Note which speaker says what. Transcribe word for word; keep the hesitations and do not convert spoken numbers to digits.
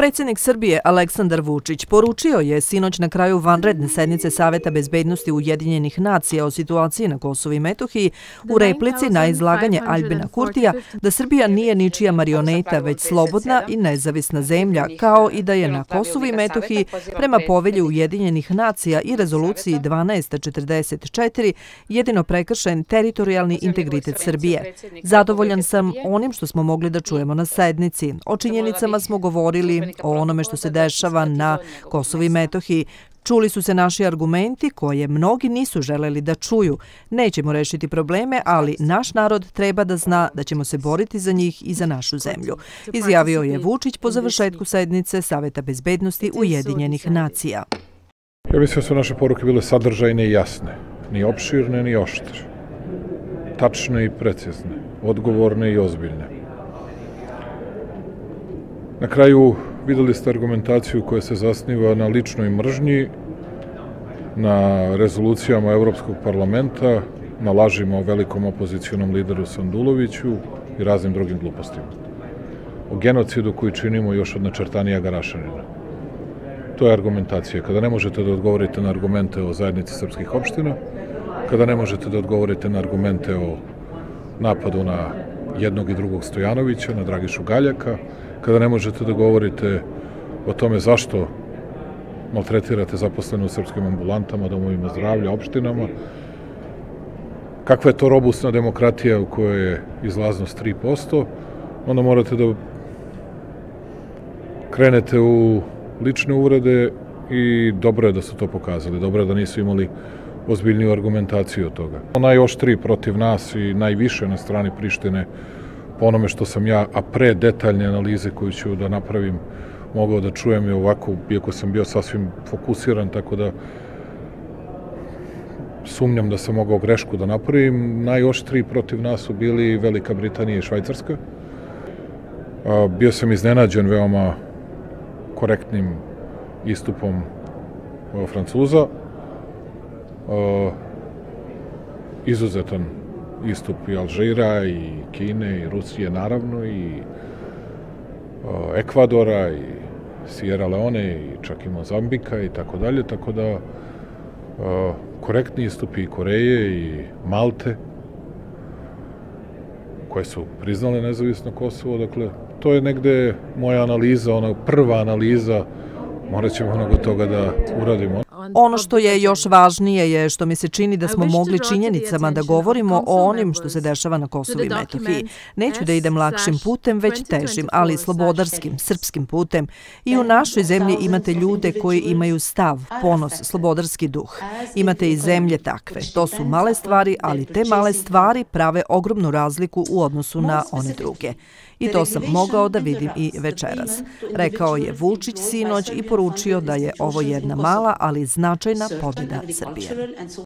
Speaker 1: Predsjednik Srbije Aleksandar Vučić poručio je sinoć na kraju vanredne sednice Saveta bezbednosti Ujedinjenih nacija o situaciji na Kosovu i Metohiji u replici na izlaganje Aljbina Kurtija da Srbija nije ničija marioneta, već slobodna i nezavisna zemlja, kao i da je na Kosovu i Metohiji prema povelji Ujedinjenih nacija i rezoluciji dvanaest četrdeset četiri jedino prekršen teritorijalni integritet Srbije. Zadovoljan sam onim što smo mogli da čujemo na sednici. O činjenicama smo govorili, o onome što se dešava na Kosovu i Metohiji. Čuli su se naši argumenti koje mnogi nisu želeli da čuju. Nećemo rešiti probleme, ali naš narod treba da zna da ćemo se boriti za njih i za našu zemlju, izjavio je Vučić po završetku sednice Saveta bezbednosti Ujedinjenih nacija.
Speaker 2: Ja mislim da su naše poruke bile sadržajne i jasne, ni opširne ni oštre, tačne i precizne, odgovorne i ozbiljne. Na kraju videli ste argumentaciju koja se zasniva na ličnoj mržnji, na rezolucijama Evropskog parlamenta, na lažima o velikom opozicionom lideru Sanduloviću i raznim drugim glupostima. O genocidu koji činimo još od načrtanija Garašanina. To je argumentacija. Kada ne možete da odgovorite na argumente o zajednici srpskih opština, kada ne možete da odgovorite na argumente o napadu na jednog i drugog Stojanovića, na Dragišu Galjaka, kada ne možete da govorite o tome zašto maltretirate zaposlene u srpskim ambulantama, domovima zdravlja, opštinama, kakva je to robustna demokratija u kojoj je izlaznost tri posto, onda morate da krenete u lične uvrede i dobro je da su to pokazali, dobro je da nisu imali ozbiljniju argumentaciju od toga. Najoštriji protiv nas i najviše na strani Prištine po onome što sam ja, a pre detaljne analize koju ću da napravim, mogao da čujem i ovako, iako sam bio sasvim fokusiran, tako da sumnjam da sam mogao grešku da napravim. Najoštriji protiv nas su bili Velika Britanija i Švajcarska. Bio sam iznenađen veoma korektnim istupom Francuza. Izuzetan istup i Alžira, i Kine, i Rusije naravno, i Ekvadora, i Sierra Leone, i čak i Mozambika, i tako dalje, tako da korektni istupi i Koreje, i Malte, koje su priznale nezavisno Kosovo, dakle, to je negde moja analiza, ona prva analiza, morat ćemo mnogo toga da uradimo.
Speaker 1: Ono što je još važnije je što mi se čini da smo mogli činjenicama da govorimo o onim što se dešava na Kosovu i Metohiji. Neću da idem lakšim putem, već težim, ali slobodarskim, srpskim putem. I u našoj zemlji imate ljude koji imaju stav, ponos, slobodarski duh. Imate i zemlje takve. To su male stvari, ali te male stvari prave ogromnu razliku u odnosu na one druge. I to sam mogao da vidim i večeras. Rekao je Vučić sinoć i poručio da je ovo jedna mala, ali značajna pobjeda Srbije.